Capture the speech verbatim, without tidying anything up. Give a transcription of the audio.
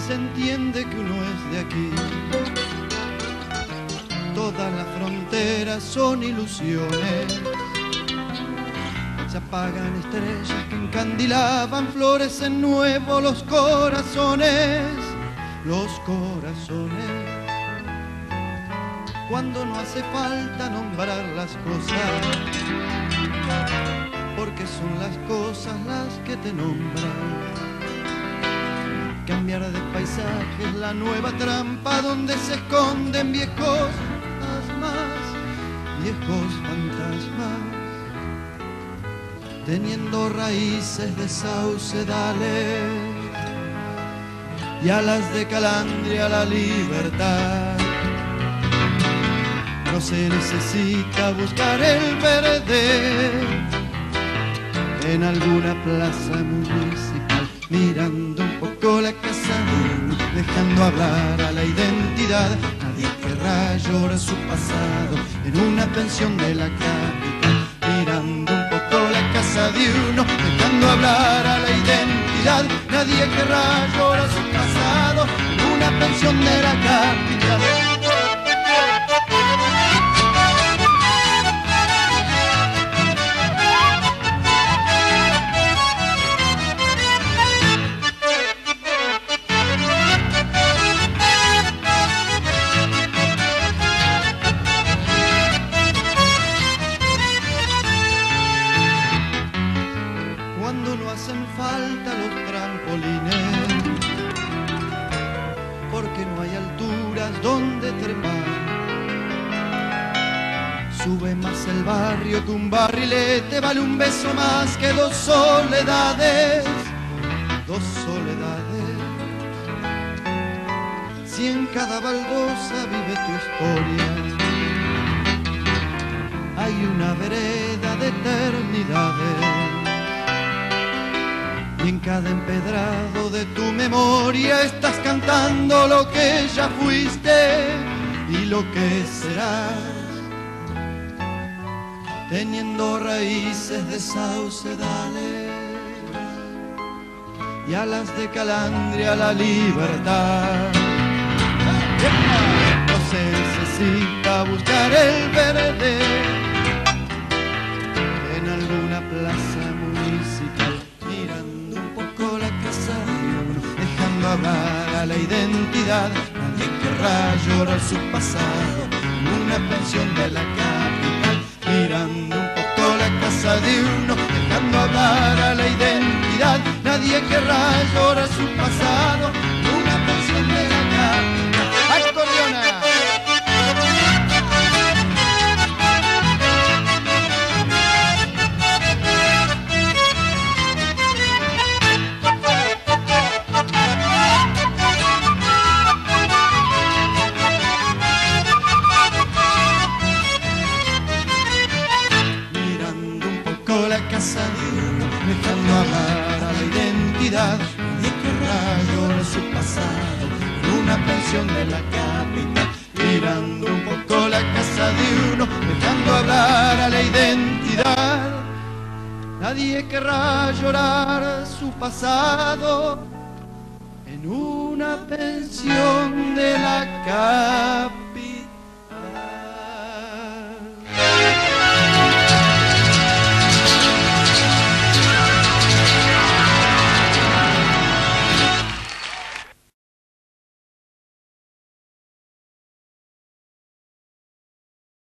se entiende que uno es de aquí. Todas las fronteras son ilusiones, se apagan estrellas que encandilaban, florecen nuevos los corazones, los corazones. Cuando no hace falta nombrar las cosas, porque son las cosas las que te nombran. Cambiar de paisaje es la nueva trampa donde se esconden viejos fantasmas, viejos fantasmas, teniendo raíces de saucedales y alas de calandria a la libertad. No se necesita buscar el verde en alguna plaza municipal, mirando un poco la casa, dejando hablar a la identidad. Nadie querrá llorar su pasado en una pensión de la capital, mirando un poco la casa de uno, dejando hablar a la identidad. Nadie querrá llorar su pasado en una pensión de la capital. Cuando no hacen falta los trampolines, porque no hay alturas donde trepar, sube más el barrio que un barrilete, vale un beso más que dos soledades, dos soledades. Si en cada baldosa vive tu historia, hay una vereda de eternidades. Y en cada empedrado de tu memoria estás cantando lo que ya fuiste y lo que serás, teniendo raíces de saucedales y alas de calandria a la libertad. No se necesita buscar el verde en alguna plaza municipal, mirando un poco la casa de uno, dejando hablar a la identidad. Nadie querrá llorar su pasado en una pensión de la capital, mirando un poco la casa de uno, dejando hablar a la identidad. Nadie querrá llorar su pasado en una pensión de la capital. ¡Acordeona! Casa de uno, dejando hablar a la identidad. Nadie querrá llorar su pasado en una pensión de la capital, mirando un poco la casa de uno, dejando hablar a la identidad. Nadie querrá llorar su pasado en una pensión de la capital.